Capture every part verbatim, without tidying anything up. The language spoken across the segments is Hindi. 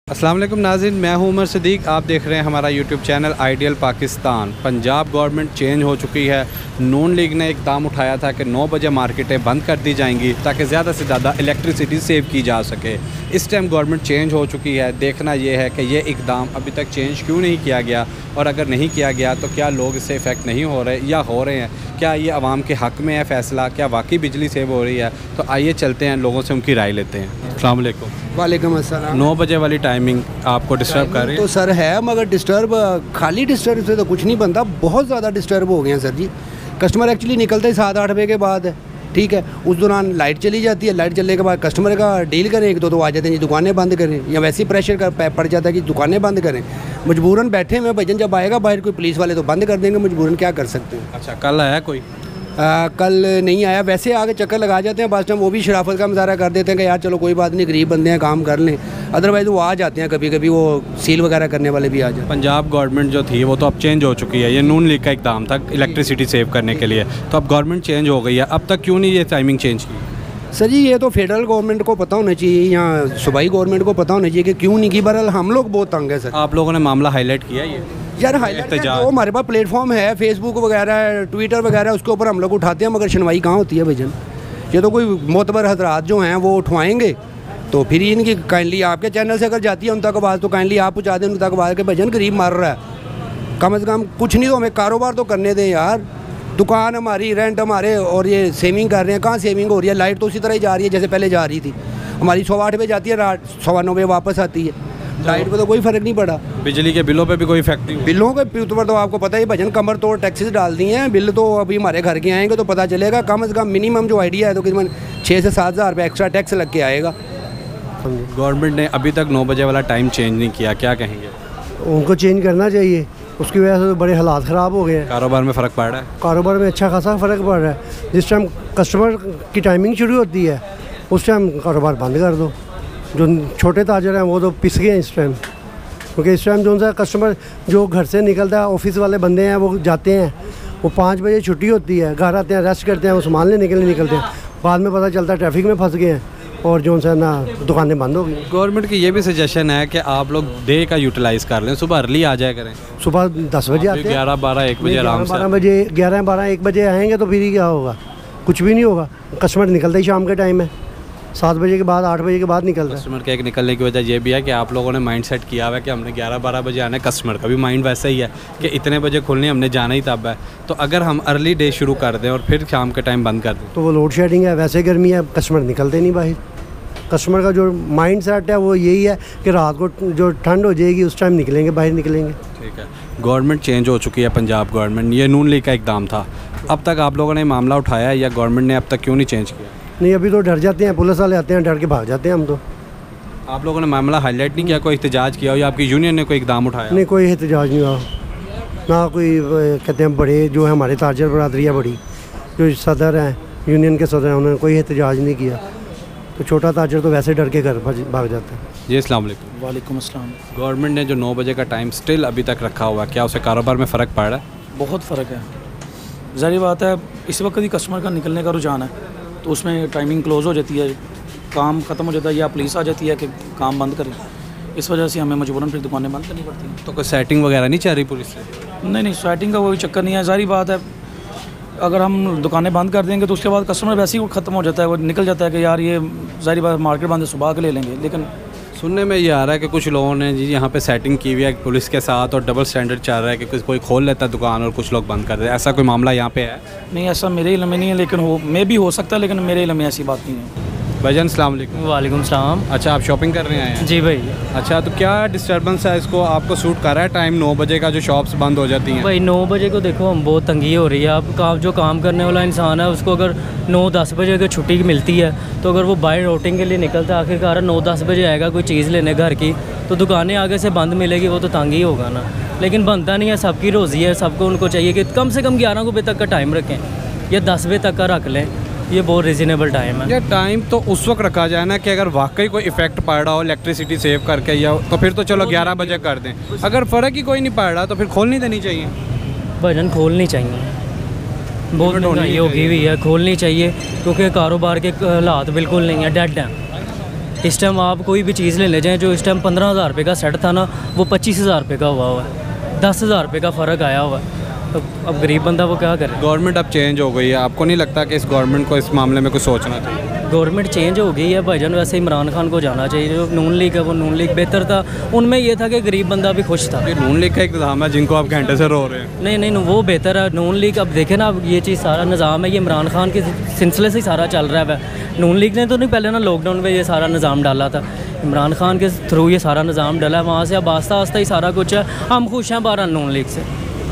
अस्सलाम वालेकुम नाज़रीन, मैं हूं उमर सदीक। आप देख रहे हैं हमारा YouTube channel Ideal Pakistan. Punjab government change हो चुकी है। नून लीग ने इकदाम उठाया था कि नौ बजे मार्केटें बंद कर दी जाएंगी ताकि ज़्यादा से ज़्यादा इलेक्ट्रिसिटी सेव की जा सके। इस टाइम गवर्नमेंट चेंज हो चुकी है। देखना यह है कि ये इकदाम अभी तक चेंज क्यों नहीं किया गया, और अगर नहीं किया गया तो क्या लोग इससे इफ़ेक्ट नहीं हो रहे या हो रहे हैं। क्या ये आवाम के हक़ में है फ़ैसला, क्या वाकई बिजली सेव हो रही है? तो आइए चलते हैं, लोगों से उनकी राय लेते हैं। अस्सलाम वालेकुम। वालेकुम अस्सलाम। नौ बजे वाली टाइमिंग आपको डिस्टर्ब कर रही है? तो सर है, मगर डिस्टर्ब खाली डिस्टर्ब से तो कुछ नहीं बनता, बहुत ज़्यादा डिस्टर्ब हो गए हैं सर जी। कस्टमर एक्चुअली निकलते ही सात आठ बजे के बाद है, ठीक है। उस दौरान लाइट चली जाती है, लाइट चलने के बाद कस्टमर का डील करें एक दो तो आ जाते हैं जी दुकानें बंद करें, या वैसे ही प्रेशर कर पड़ जाता है कि दुकानें बंद करें। मजबूरन बैठे हुए भजन, जब आएगा बाहर कोई पुलिस वाले तो बंद कर देंगे, मजबूरन क्या कर सकते हैं। अच्छा, कल आया कोई? आ, कल नहीं आया, वैसे आगे चक्कर लगा जाते हैं, बस टाइम वो भी शराफत का मुजाहरा कर देते हैं कि यार चलो कोई बात नहीं, गरीब बंदे हैं, काम कर लें। अदरवाइज़ वो आ जाते हैं, कभी कभी वो सील वगैरह करने वाले भी आ जाते हैं। पंजाब गवर्नमेंट जो थी वो तो अब चेंज हो चुकी है। ये नून लीग का इकदाम था इलेक्ट्रिसिटी सेव करने के लिए, तो अब गवर्नमेंट चेंज हो गई है। अब तक क्यों नहीं ये टाइमिंग चेंज की? सर जी ये तो फेडरल गवर्नमेंट को पता होना चाहिए या सूबाई गवर्नमेंट को पता होना चाहिए कि क्यों नहीं की। बहरहाल हम लोग बहुत तंग है सर। आप लोगों ने मामला हाईलाइट किया ये? यार हाईलाइट जो हमारे पास प्लेटफॉर्म है, फेसबुक वगैरह, ट्विटर वगैरह, उसके ऊपर हम लोग उठाते हैं, मगर सुनवाई कहाँ होती है भजन। ये तो कोई मोतबर हजरात जो हैं वो उठवाएंगे तो फिर इनकी काइंडली आपके चैनल से अगर जाती है उन तक आवाज़ तो काइंडली आप पहुँचा दें उन तक आवाज़ के भजन गरीब मर रहा है। कम अज़ कम कुछ नहीं तो हमें कारोबार तो करने दें यार। दुकान हमारी, रेंट हमारे, और ये सेविंग कर रहे हैं, कहाँ सेविंग हो रही है? लाइट तो उसी तरह ही जा रही है जैसे पहले जा रही थी। हमारी सवा आठ बजे जाती है, रात सवा नौ बजे वापस आती है। लाइट पे तो कोई फ़र्क नहीं पड़ा। बिजली के बिलों पे भी कोई इफेक्ट नहीं? बिलों के ऊपर तो आपको पता है भजन कमर तोड़ टैक्सेस डाल दी हैं। बिल तो अभी हमारे घर के आएंगे तो पता चलेगा। कम अज़ कम मिनिमम जो आइडिया है तो करीबन छः से सात हज़ार रुपये एक्स्ट्रा टैक्स लग के आएगा। गवर्नमेंट ने अभी तक नौ बजे वाला टाइम चेंज नहीं किया, क्या कहेंगे? उनको चेंज करना चाहिए, उसकी वजह से तो बड़े हालात ख़राब हो गए हैं। कारोबार में फ़र्क पड़ रहा है? कारोबार में अच्छा खासा फ़र्क पड़ रहा है। जिस टाइम कस्टमर की टाइमिंग शुरू होती है उस टाइम कारोबार बंद कर दो। जो छोटे ताजर हैं वो तो पिस गए हैं इस टाइम, क्योंकि इस टाइम जो सा कस्टमर जो घर से निकलता है, ऑफिस वाले बंदे हैं वो जाते हैं, वो पाँच बजे छुट्टी होती है, घर आते हैं, रेस्ट करते हैं, वो सामान लेने के लिए निकलते हैं। बाद में पता चलता है ट्रैफिक में फंस गए हैं और जो सा ना दुकानें बंद हो गई। गवर्नमेंट की ये भी सजेशन है कि आप लोग डे का यूटिलाइज़ कर लें, सुबह अर्ली आ जाया करें। सुबह दस बजे आते हैं, ग्यारह बारह एक बजे आराम से। बारह बजे ग्यारह बारह एक बजे आएंगे तो फिर ही क्या होगा? कुछ भी नहीं होगा। कस्टमर निकलता ही शाम के टाइम है, सात बजे के बाद, आठ बजे के बाद निकलता है। कस्टमर के एक निकलने की वजह ये भी है कि आप लोगों ने माइंड सेट किया हुआ है कि हमने ग्यारह बारह बजे आना है। कस्टमर का भी माइंड वैसा ही है कि इतने बजे खुलने, हमने जाना ही तब है। तो अगर हम अर्ली डे शुरू कर दें और फिर शाम के टाइम बंद कर दें तो वो लोड शेडिंग है, वैसे गर्मी है, कस्टमर निकलते नहीं बाहर। कस्टमर का जो माइंड सेट है वो यही है कि रात को जो ठंड हो जाएगी उस टाइम निकलेंगे, बाहर निकलेंगे। ठीक है। गवर्नमेंट चेंज हो चुकी है पंजाब गवर्नमेंट, ये नून लीग का इकदाम था। अब तक आप लोगों ने मामला उठाया या गवर्नमेंट ने अब तक क्यों नहीं चेंज किया? नहीं, अभी तो डर जाते हैं, पुलिस वाले आते हैं, डर के भाग जाते हैं हम तो। आप लोगों ने मामला हाईलाइट नहीं किया, कोई एहतजाज किया हो या आपकी यूनियन ने कोई इकदाम उठाया? नहीं, कोई एहतजाज नहीं हुआ ना। कोई कहते हैं बड़े जो है हमारे ताजर बरादरी है बड़ी, जो सदर हैं, यूनियन के सदर हैं, उन्होंने कोई एहतजाज नहीं किया। तो छोटा ताजर तो वैसे डर के घर भाग जाता है। जी अस्सलाम वालेकुम। वालेकुम अस्सलाम। गवर्नमेंट ने जो नौ बजे का टाइम स्टिल अभी तक रखा हुआ है, क्या उससे कारोबार में फ़र्क पड़ रहा है? बहुत फ़र्क है, ज़ाहिर बात है। इस वक्त ही कस्टमर का निकलने का रुझान है तो उसमें टाइमिंग क्लोज़ हो जाती है, काम ख़त्म हो जाता है, या पुलिस आ जाती है कि काम बंद करें। इस वजह से हमें मजबूरन फिर दुकानें बंद करनी पड़ती हैं। तो कोई सेटिंग वगैरह नहीं चाह रही पुलिस से? नहीं नहीं, सेटिंग का कोई चक्कर नहीं है। ज़ाहिर बात है अगर हम दुकानें बंद कर देंगे तो उसके बाद कस्टमर वैसे ही ख़त्म हो जाता है, वो निकल जाता है कि यार ये ज़ाहिर बात मार्केट बंद है, सुबह के ले लेंगे। लेकिन सुनने में ये आ रहा है कि कुछ लोगों ने जी यहाँ पे सेटिंग की हुई है पुलिस के साथ और डबल स्टैंडर्ड चल रहा है कि कोई खोल लेता है दुकान और कुछ लोग बंद कर देते हैं। ऐसा कोई मामला यहाँ पे है? नहीं, ऐसा मेरे इल्म में नहीं है, लेकिन हो मे भी हो सकता है, लेकिन मेरे इल्म में ऐसी बात नहीं है। भाईजान अस्सलाम वालेकुम। वालेकुम सलाम। अच्छा, आप शॉपिंग कर रहे हैं? जी भाई। अच्छा, तो क्या डिस्टर्बेंस है, इसको आपको सूट कर रहा है टाइम नौ बजे का जो शॉप्स बंद हो जाती हैं? भाई नौ बजे को देखो हम बहुत तंगी हो रही है। आप काम जो काम करने वाला इंसान है उसको अगर नौ दस बजे अगर छुट्टी मिलती है तो अगर वो बाहर आउटिंग के लिए निकलता है, आखिरकार नौ दस बजे आएगा कोई चीज़ लेने घर की, तो दुकानें आगे से बंद मिलेगी, वो तो तंग ही होगा ना। लेकिन बनता नहीं है, सबकी रोज़ी है, सबको उनको चाहिए कि कम से कम ग्यारह बजे तक का टाइम रखें या दस बजे तक का रख लें, ये बहुत रिजनेबल टाइम है। ये टाइम तो उस वक्त रखा जाए ना कि अगर वाकई कोई इफेक्ट पड़ रहा हो इलेक्ट्रिसिटी सेव करके, या तो फिर तो चलो ग्यारह बजे कर दें। अगर फ़र्क ही कोई नहीं पड़ रहा तो फिर खोलनी देनी चाहिए। भजन खोलनी चाहिए, बहुत महंगाई होगी हुई है, खोलनी चाहिए क्योंकि कारोबार के हालात बिल्कुल नहीं है, डेड हैं। इस टाइम आप कोई भी चीज़ लेने जाएँ, जो इस टाइम पंद्रह हज़ार रुपये का सेट था ना, वो पच्चीस हज़ार रुपये का हुआ हुआ है, दस हज़ार रुपये का फ़र्क आया हुआ है। तो अब गरीब बंदा वो क्या करे। गवर्नमेंट अब चेंज हो गई है, आपको नहीं लगता कि इस गवर्नमेंट को इस मामले में कुछ सोचना चाहिए? गवर्नमेंट चेंज हो गई है भाईजान, वैसे इमरान खान को जाना चाहिए। जो नून लीग है वो नून लीग बेहतर था, उनमें ये था कि गरीब बंदा भी खुश था। ये नून लीग का एक निज़ाम है जिनको आप घंटे से रो रहे हैं। नहीं नहीं वो बेहतर है नून लीग। अब देखे ना, अब ये चीज़ सारा निज़ाम है ये इमरान खान के सिलसिले से ही सारा चल रहा है। नून लीग ने तो नहीं पहले ना लॉकडाउन में ये सारा निज़ाम डाला था, इमरान खान के थ्रू ये सारा निज़ाम डाला है, वहाँ से अब आस्ता आस्ता ही सारा कुछ है। हम खुश हैं बारह नून लीग से।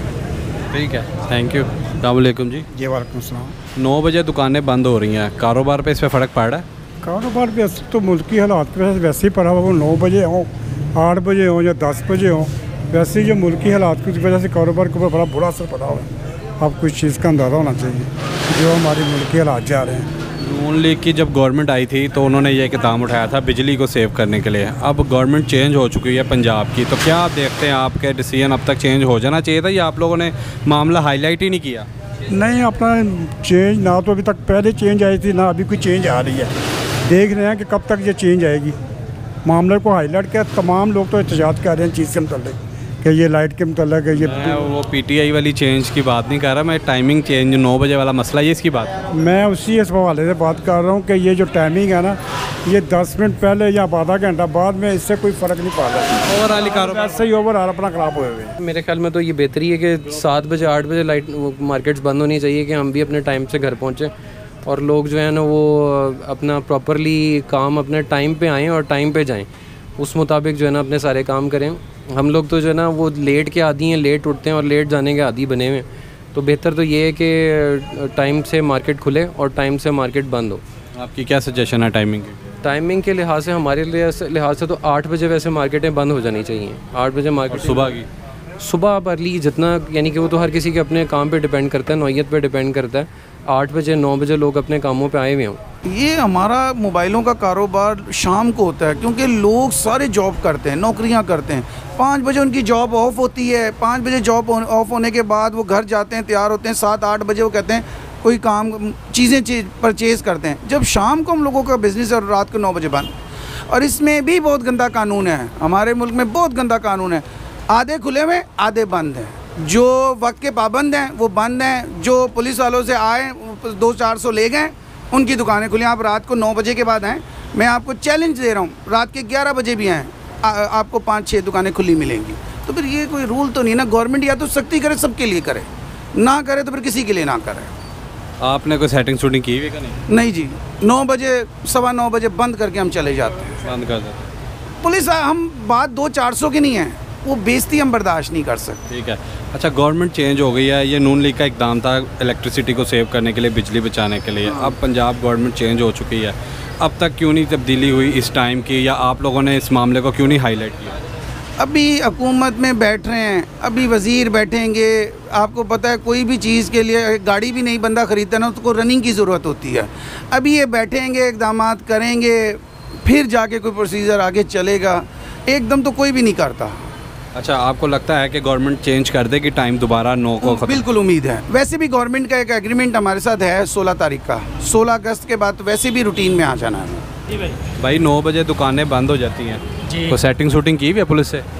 ठीक है, थैंक यू। अस्सलाम वालेकुम जी। जी वालेकुम सलाम। नौ बजे दुकानें बंद हो रही हैं, कारोबार पे इस पर फ़र्क पड़ रहा है? कारोबार पे तो मुल्क की हालात पे वैसे ही पड़ा हुआ, वो नौ बजे हों, आठ बजे हों या दस बजे हों, वैसे ही जो मुल्क की हालात की वजह से कारोबार के ऊपर बड़ा बुरा असर पड़ा हुआ है। आपको इस चीज़ का अंदाज़ा होना चाहिए जो हमारे मुल्क के हालात जा रहे हैं। नून लीग की जब गवर्नमेंट आई थी तो उन्होंने ये इक़दाम उठाया था बिजली को सेव करने के लिए। अब गवर्नमेंट चेंज हो चुकी है पंजाब की, तो क्या आप देखते हैं आपके डिसीजन अब तक चेंज हो जाना चाहिए था या आप लोगों ने मामला हाईलाइट ही नहीं किया? नहीं, अपना चेंज ना तो अभी तक पहले चेंज आई थी ना अभी कोई चेंज आ रही है। देख रहे हैं कि कब तक ये चेंज आएगी। मामले को हाईलाइट किया, तमाम लोग तो एहतजाज कर रहे हैं चीज़ के मतलब कि ये लाइट के मतलब है ये मैं वो पीटीआई वाली चेंज की बात नहीं कर रहा, मैं टाइमिंग चेंज नौ बजे वाला मसला ये इसकी बात। मैं उसी इस हवाले से बात कर रहा हूँ कि ये जो टाइमिंग है ना, ये दस मिनट पहले या आधा घंटा बाद में इससे कोई फ़र्क नहीं पड़ रहा। ओवरऑल कारोबार ऐसे ही ओवरऑल अपना ख़राब हुए हुए हैं। मेरे ख्याल में तो ये बेहतरी है कि सात बजे आठ बजे लाइट मार्केट्स बंद होनी चाहिए कि हम भी अपने टाइम से घर पहुँचें और लोग जो है ना वो अपना प्रॉपरली काम अपने टाइम पे आएँ और टाइम पे जाएँ, उस मुताबिक जो है ना अपने सारे काम करें। हम लोग तो जो है ना वो लेट के आदी हैं, लेट उठते हैं और लेट जाने के आदी बने हुए हैं। तो बेहतर तो ये है कि टाइम से मार्केट खुले और टाइम से मार्केट बंद हो। आपकी क्या सजेशन है टाइमिंग की? टाइमिंग के लिहाज से हमारे लिहाज से तो आठ बजे वैसे मार्केटें बंद हो जानी चाहिए। आठ बजे मार्केट सुबह की सुबह आप अर्ली जितना, यानी कि वो तो हर किसी के अपने काम पे डिपेंड करता है, नौयत पे डिपेंड करता है। आठ बजे नौ बजे लोग अपने कामों पे आए हुए हों। ये हमारा मोबाइलों का कारोबार शाम को होता है क्योंकि लोग सारे जॉब करते हैं, नौकरियां करते हैं। पाँच बजे उनकी जॉब ऑफ होती है, पाँच बजे जॉब ऑफ होने के बाद वो घर जाते हैं, तैयार होते हैं, सात आठ बजे वो कहते हैं कोई काम चीज़ें चीज परचेज़ करते हैं। जब शाम को हम लोगों का बिज़नेस और रात को नौ बजे बंद, और इसमें भी बहुत गंदा कानून है हमारे मुल्क में, बहुत गंदा कानून है। आधे खुले हुए आधे बंद हैं, जो वक्त के पाबंद हैं वो बंद हैं, जो पुलिस वालों से आए दो चार सौ ले गए उनकी दुकानें खुली। आप रात को नौ बजे के बाद आएँ, मैं आपको चैलेंज दे रहा हूँ, रात के ग्यारह बजे भी आएँ, आपको पाँच छः दुकानें खुली मिलेंगी। तो फिर ये कोई रूल तो नहीं ना, गवर्नमेंट या तो सख्ती करे सबके लिए करे, ना करे तो फिर किसी के लिए ना करे। आपने कोई सेटिंग शूटिंग की हुई? नहीं नहीं जी, नौ बजे सवा नौ बजे बंद करके हम चले जाते हैं। बंद कर देते पुलिस हम बात दो चार सौ की नहीं है, वो बेइज्जती हम बर्दाश्त नहीं कर सकते। ठीक है। अच्छा, गवर्नमेंट चेंज हो गई है, ये नून लीग का इक़दाम था इलेक्ट्रिसिटी को सेव करने के लिए, बिजली बचाने के लिए। अब पंजाब गवर्नमेंट चेंज हो चुकी है, अब तक क्यों नहीं तब्दीली हुई इस टाइम की, या आप लोगों ने इस मामले को क्यों नहीं हाईलाइट किया? अभी हुकूमत में बैठ रहे हैं, अभी वज़ीर बैठेंगे। आपको पता है कोई भी चीज़ के लिए गाड़ी भी नहीं बंदा ख़रीदता ना, उसको रनिंग की ज़रूरत होती है। अभी ये बैठेंगे, इक़दाम करेंगे, फिर जाके कोई प्रोसीजर आगे चलेगा, एकदम तो कोई भी नहीं करता। अच्छा, आपको लगता है कि गवर्नमेंट चेंज कर देगी टाइम दोबारा नौ को? बिल्कुल उम्मीद है। वैसे भी गवर्नमेंट का एक एग्रीमेंट हमारे साथ है सोलह तारीख का, सोलह अगस्त के बाद वैसे भी रूटीन में आ जाना है। जी भाई भाई नौ बजे दुकानें बंद हो जाती हैं जी, तो सेटिंग शूटिंग की भी है पुलिस से?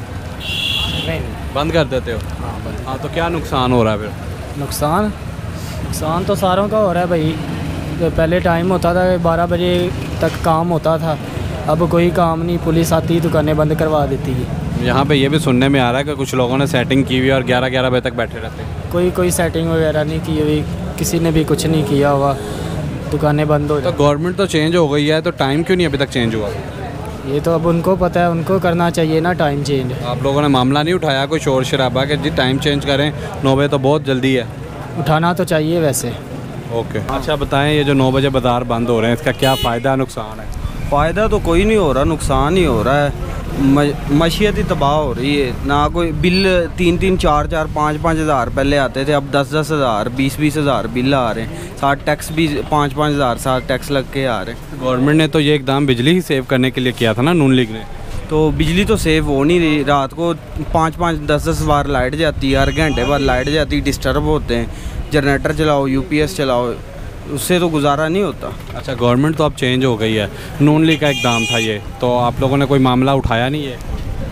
नहीं बंद कर देते हो? हाँ, तो क्या नुकसान हो रहा है फिर? नुकसान नुकसान तो सारों का हो रहा है भाई। तो पहले टाइम होता था बारह बजे तक काम होता था, अब कोई काम नहीं, पुलिस आती दुकानें बंद करवा देती है। यहाँ पे ये भी सुनने में आ रहा है कि कुछ लोगों ने सेटिंग की हुई और ग्यारह ग्यारह बजे तक बैठे रहते हैं। कोई कोई सेटिंग वगैरह नहीं की हुई, किसी ने भी कुछ नहीं किया हुआ, दुकानें बंद हो तो गवर्नमेंट तो चेंज हो गई है, तो टाइम क्यों नहीं अभी तक चेंज हुआ? ये तो अब उनको पता है, उनको करना चाहिए ना टाइम चेंज। आप लोगों ने मामला नहीं उठाया कोई शोर शराबा कि जी टाइम चेंज करें, नौ बजे तो बहुत जल्दी है? उठाना तो चाहिए वैसे। ओके। अच्छा बताएं, ये जो नौ बजे बाज़ार बंद हो रहे हैं इसका क्या फ़ायदा नुकसान है? फ़ायदा तो कोई नहीं हो रहा, नुकसान ही हो रहा है। मशीयत ही तबाह हो रही है ना। कोई बिल तीन तीन चार चार पाँच पाँच हज़ार पहले आते थे, अब दस दस हज़ार बीस बीस हज़ार बिल आ रहे हैं, साथ टैक्स भी पाँच पाँच हज़ार साथ टैक्स लग के आ रहे हैं। गवर्नमेंट ने तो ये एकदम बिजली ही सेव करने के लिए किया था ना, नून लीग ने। तो बिजली तो सेव हो नहीं रही, रात को पाँच पाँच दस दस बार लाइट जाती है, हर घंटे बाद लाइट जाती, डिस्टर्ब होते हैं। जनरेटर चलाओ, यूपीएस चलाओ, उससे तो गुजारा नहीं होता। अच्छा, गवर्नमेंट तो अब चेंज हो गई है, नून लीग का इकदाम था ये, तो आप लोगों ने कोई मामला उठाया नहीं है?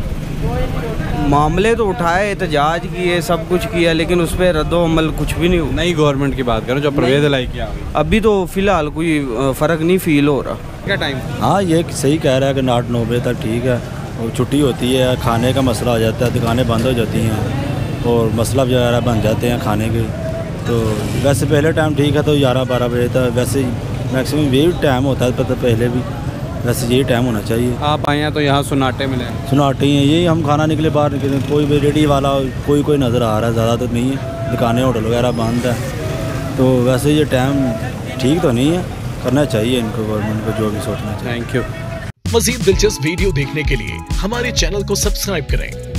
मामले तो उठाए, एहतजाज किए, सब कुछ किया, लेकिन उस पर रद्दो अमल कुछ भी नहीं हुआ। नई गवर्नमेंट की बात करो जो परवेज़ इलाही की आ गई, अभी तो फ़िलहाल कोई फ़र्क नहीं फील हो रहा। क्या टाइम? हाँ, ये सही कह रहा है कि आठ नौ बजे तक ठीक है, और छुट्टी होती है, खाने का मसला हो जाता है, दुकानें बंद हो जाती हैं और मसला वगैरह बन जाते हैं खाने के। तो वैसे पहले टाइम ठीक है, तो ग्यारह बारह बजे तक वैसे मैक्सिमम यही टाइम होता है, पता पहले भी वैसे यही टाइम होना चाहिए। आप आए हैं तो यहाँ सुनाटे मिले? सुनाटे ही हैं, यही हम खाना निकले बाहर निकले, कोई भी रेडी वाला कोई कोई नज़र आ रहा है, ज़्यादा तो नहीं है, दुकानें होटल वगैरह बंद है। तो वैसे ये टाइम ठीक तो नहीं है, करना चाहिए इनको, गवर्नमेंट को जो भी सोचना चाहिए। Thank you. मज़ीद दिलचस्प वीडियो देखने के लिए हमारे चैनल को सब्सक्राइब करें